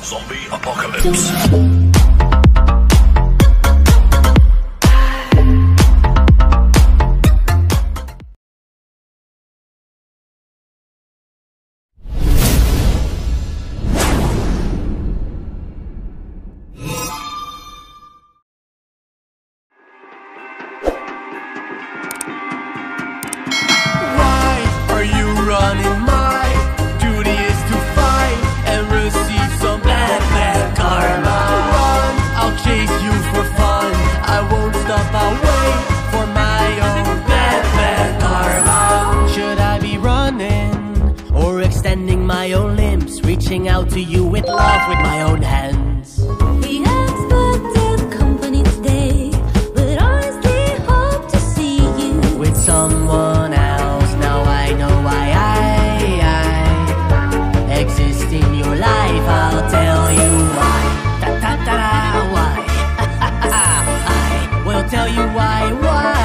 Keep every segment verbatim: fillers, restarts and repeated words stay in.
Zombie Apocalypse. Reaching out to you with love with my own hands. We expected company today, but honestly hope to see you with someone else. Now I know why I, I exist in your life. I'll tell you why. Da da da da why. I will tell you why. Why?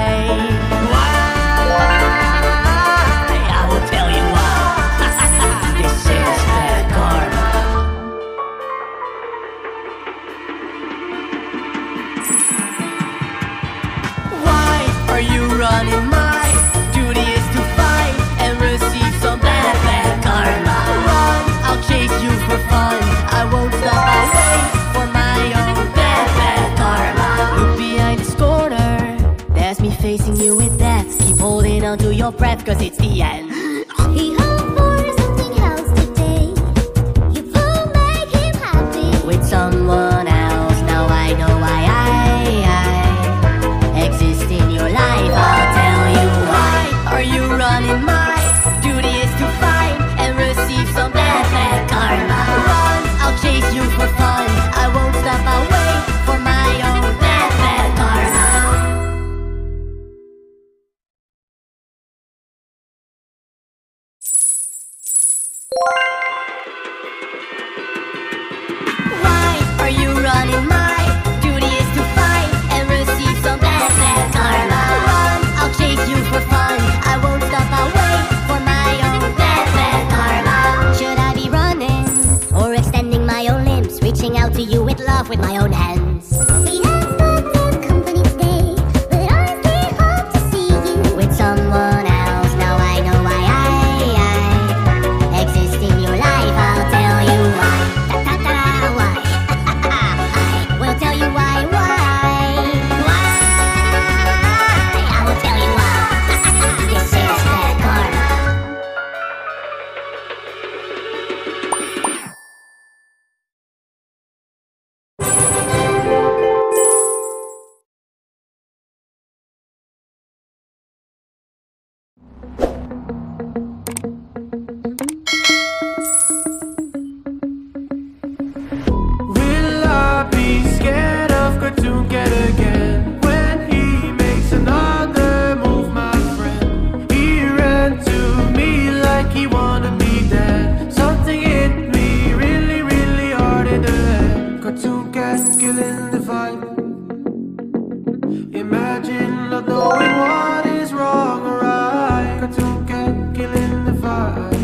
Running, my duty is to fight and receive some bad, bad karma. Run, I'll chase you for fun. I won't stop, I'll wait for my own bad, bad karma. Look behind this corner, there's me facing you with death. Keep holding on to your breath, cause it's the end. He hoped for something else today. You will make him happy with someone else. Now I know why I, I exist in your life. I'll tell you why. Are you running? My duty is to fight and receive some bad, bad karma. Run, I'll chase you for fun. I won't stop, I'll wait for my own bad, bad karma. Why are you running? My duty is to fight and receive some bad, bad karma. Run, I'll chase you for fun. I won't stop, I'll wait for my own bad, bad karma. Should I be running or extending my own limbs, reaching out to you with love with my own hands? We expected company today, but honestly hope to see you with someone else. Now I know why I, I exist in your life. I'll tell you why. Da da da why. I will tell you why. Why? Why? I will tell you why. This is bad karma. Will I be scared of Cartoon Cat again when he makes another move, my friend? He ran to me like he wanted me dead. Something hit me really, really hard in the head. Cartoon Cat killing the vibe. Imagine not knowing what is wrong or right. Cartoon Cat killing the vibe.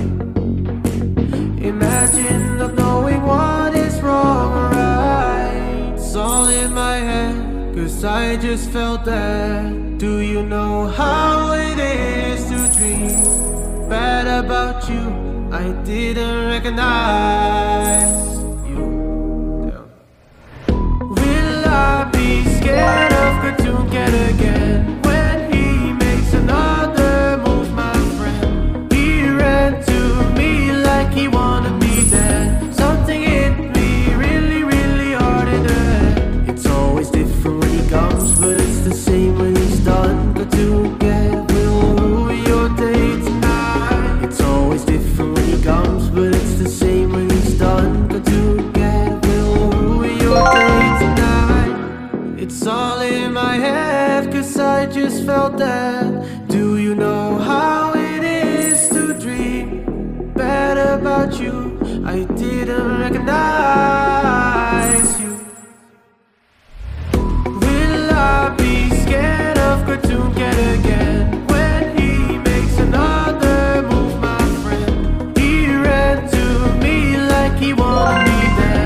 Imagine not knowing what is wrong or right. It's all in my head, cause I just felt that. Do you know how it is to dream bad about you? I didn't recognize you. Damn. Will I be scared of Cartoon Cat again when he makes another move, my friend? He ran to me like he wanted me dead. Something hit me really, really hard in the head. It's always different when he comes, but it's the same when he's done. Cartoon Cat will ruin your day tonight. It's always different when he comes, but it's the same when he's done. Cartoon Cat will ruin your day tonight. It's all in my head, cause I just felt that. Do you know how it is to dream bad about you? I didn't recognize you. Will I be scared of Cartoon Cat again when he makes another move, my friend? He ran to me like he wanted me dead.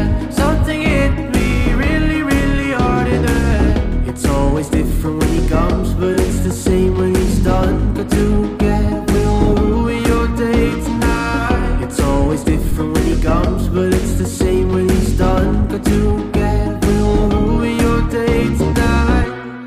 different when he comes, but it's the same when he's done. Got to get we'll ruin your day tonight.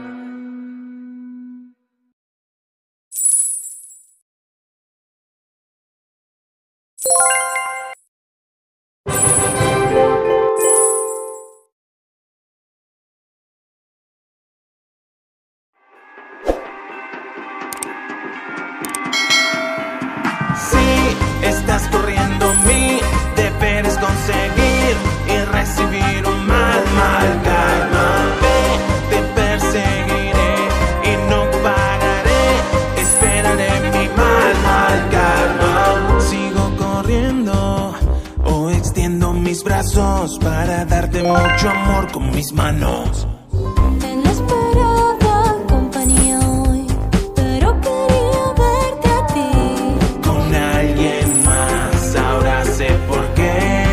Estás corriendo mi deber es conseguir y recibir un mal, mal karma. Ve, te perseguiré y no pararé, esperaré mi mal, mal karma. Sigo corriendo o extiendo mis brazos para darte mucho amor con mis manos. En la esperada compañía hoy, pero quería verte a ti. Con alguien más, ahora sé por qué.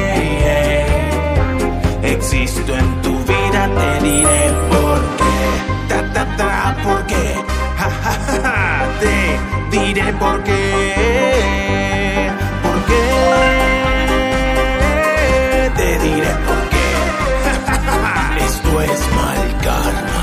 Existo en tu vida, te diré por qué. Ta ta ta, por qué. Ja ja ja, ja. Te diré por qué. ¿Por qué? Te diré por qué. Ja ja ja, ja. Esto es mal karma.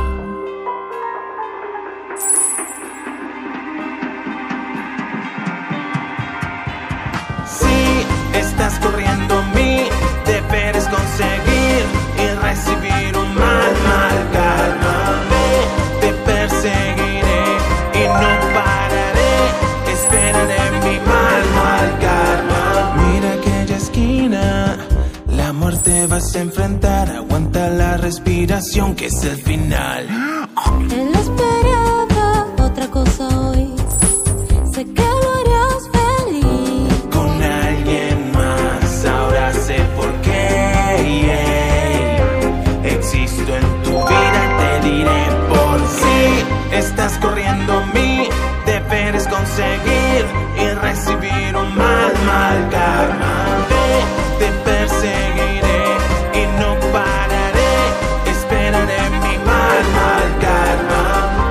Estás corriendo mi deber es conseguir y recibir un mal, mal karma. Ve, te perseguiré y no pararé, esperaré mi mal, mal karma. Mira aquella esquina, la muerte vas a enfrentar. Aguanta la respiración que es el final. Él esperaba otra cosa hoy. Sé que lo harás feliz. Con alguien más, ahora sé por qué. Existo en tu vida, te diré por qué. Estás corriendo mi deber es conseguir y recibir un mal, mal karma. Ve, te perseguiré y no pararé, esperaré mi mal, mal karma.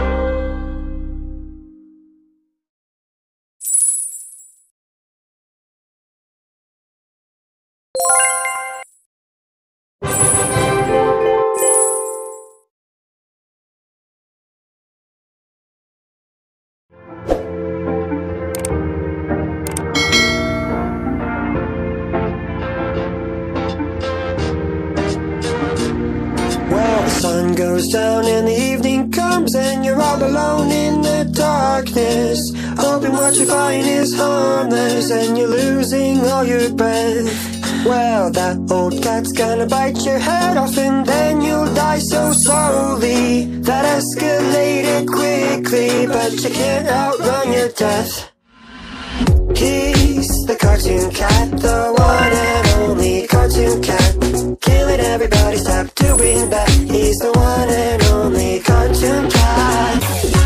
Well, the sun goes down and the evening comes and you're all alone in the darkness, hoping what you find is harmless and you're losing all your breath. Well, that old cat's gonna bite your head off and then you'll die so slowly. That escalated quickly, but you can't outrun your death. He's the cartoon cat, the one and only cartoon cat. Killing everybody, stop doing that. He's the one and only cartoon cat.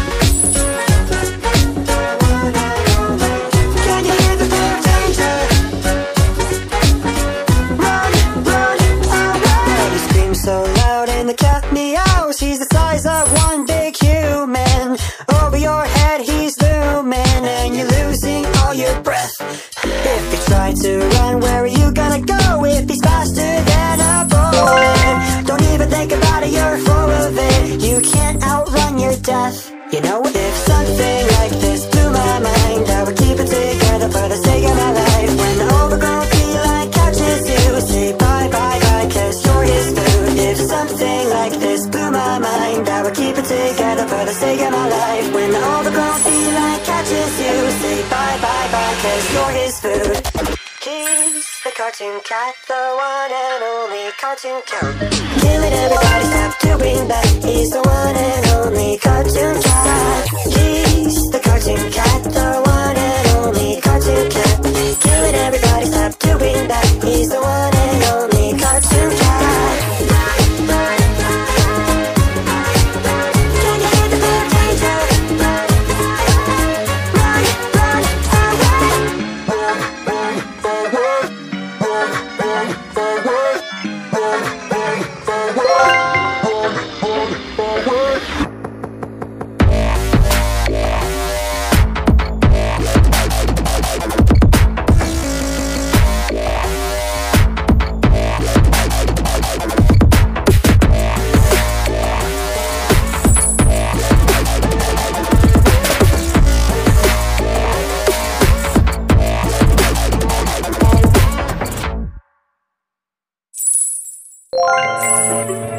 Can you hear the bird danger? Run, run, away. He screams so loud and the cat meows. He's the size of one big human. Over your head he's looming and you're losing all your breath. If you try to run, where are you gonna go? If he's faster than a bullet, don't even think about it, you're full of it. You can't outrun your death. You know, if something like this blew my mind, I would keep it together for the sake of my life. When the overgrown feline catches you, say bye bye bye, cause you're his food. If something like this blew my mind, I would keep it together for the sake of my life. When the overgrown feline catches you, say bye bye bye, cause you're his food. He's the cartoon cat, the one and only cartoon cat. Killing everybody, stop doing that. He's the one and only cartoon cat. He's the cartoon cat, the one and only cartoon cat. Killing everybody, stop doing that. He's the one and only cartoon cat. Can you hear the bird danger? Run, run, away. Thank